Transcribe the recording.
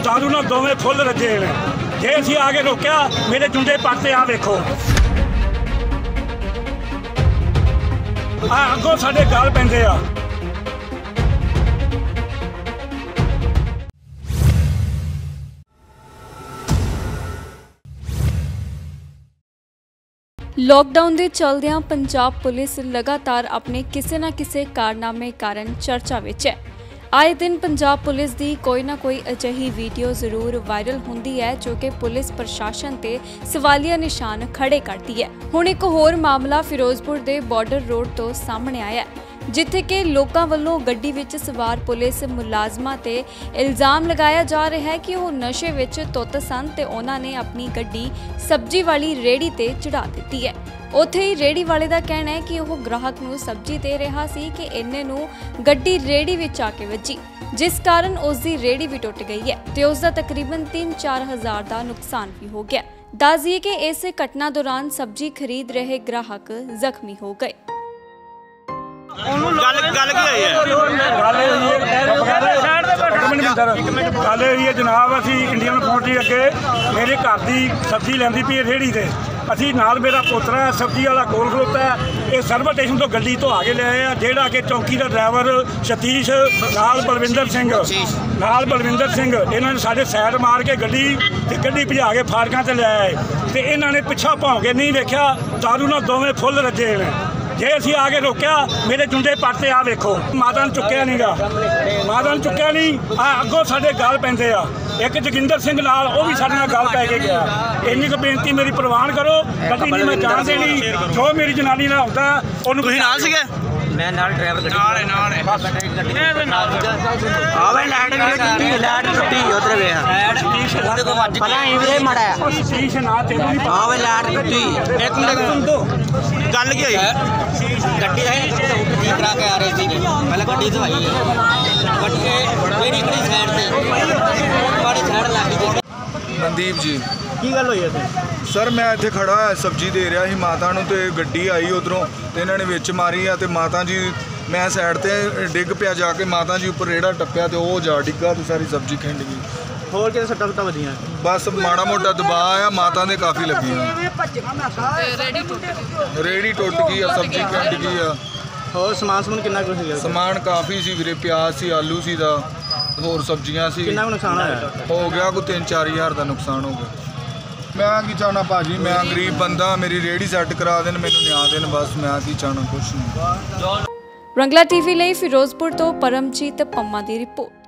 दारू नाल दोवें फुल रजे ने। जे असीं आके रोकिया मेरे जुंडे पट्टे आ वेखो, अगों साडे गल पैंदे आ। लॉकडाउन के चलदियां पंजाब पुलिस लगातार अपने किसी न किसी कारनामे कारण चर्चा विच है। आए दिन पंजाब पुलिस की कोई ना कोई अजिही वीडियो जरूर वायरल होंदी है जो कि पुलिस प्रशासन ते सवालिया निशान खड़े करती है। हुण एक होर मामला फिरोजपुर के बॉर्डर रोड तो सामने आया है, जिथे कि लोगों वालों गड्डी विच सवार पुलिस मुलाजमां ते इल्जाम लगाया जा रहा है कि वह नशे विच तुत सन ते उन्हां ने अपनी गड्डी सब्जी वाली रेहड़ी ते चढ़ा दी है। उत्थे ही रेहड़ी वाले का कहना है कि वह ग्राहक नूं सब्जी दे रहा सी कि इन्ने नूं गड्डी रेहड़ी विच आके वजी, जिस कारण उसकी रेहड़ी भी टुट गई है ते उसका तकरीबन 3-4 हज़ार का नुकसान भी हो गया। दस दिए कि इस घटना दौरान सब्जी खरीद रहे ग्राहक जख्मी हो गए। गल जनाब असी इंडियन पोल्ट्री अगे मेरे घर की सब्जी लैंदी पई रेहड़ी से, असी नाल मेरा पोतरा सब्जी वाला कोल खलोता है। ये सर्वर स्टेशन तो गड्डी तो आगे ले आया, जेड़ा कि चौकी का ड्राइवर सतीश नाल बलविंदर सिंह इन्होंने साढ़े सैड मार के गड्डी भजा के फाटकां ते ले आए ते इन्होंने पिछा भौं के नहीं वेख्या, दारू नाल दोवें फुल रजे ने। जे असीं आके रोकिया मेरे जुंडे पट्टे आ वेखो, माता ने चुक्या नहीं गा, अगों साडे गल पैंदे आ। एक जोगिंदर सिंह नाल वो भी साडे नाल गल पै के गया। इन्नी क बेनती मेरी प्रवान करो, गड्डी नहीं मैं जान देनी, जो मेरी जनानी नाल होंदा ओनूं तुसीं नाल सीगे। मैं नाल ड्राइवर गड्डी नाल है बस आवे लाइट टुट्टी उधर वे ओदे को वज पता ही वीरे मड़ा शीश ना ते आवे लाइट टुट्टी। एक मिनट सुन तो गल की होई गड्डी है ठीक करा के आ रहे थे, पहले गड्डी धवाई है गड्डी मेरी इकड़ी साइड ते बड़ी साइड लगी। मनदीप जी की गल होई है सर? मैं इत्थे खड़ा है सब्जी दे रहा ही माता नूं ते गड्डी आई उधरों ते इन्हां ने विच मारी आ ते माता जी मैं साइड ते डिग पिया, जाके माता जी उपर रेड़ा टप्पिया ते ओह जा डिग्गा ते सारी सब्जी खिंड गई। होर किते सट्टा सुट्टा वजियां? बस माड़ा मोटा दबाव आया, माता ने काफ़ी लगी रेड़ी टुट गई आ, सब्जी खिंड गई आ। होर समान कितना कुछ है? समान काफ़ी सी वीरे, प्याज सी, आलू सी दा, होर सब्जियां सी। कितना नुकसान हो गया कोई 3-4 हज़ार का नुकसान हो गया। मैं की चाहना भाजी, मैं गरीब बंदा, मेरी रेहड़ी सैट करा देन, मैनू न्याय देन, बस मैं की चाहना कुछ नहीं। रंगला टीवी ਲਈ ਫਿਰੋਜ਼ਪੁਰ ਤੋਂ परमजीत पम्मा ਦੀ रिपोर्ट।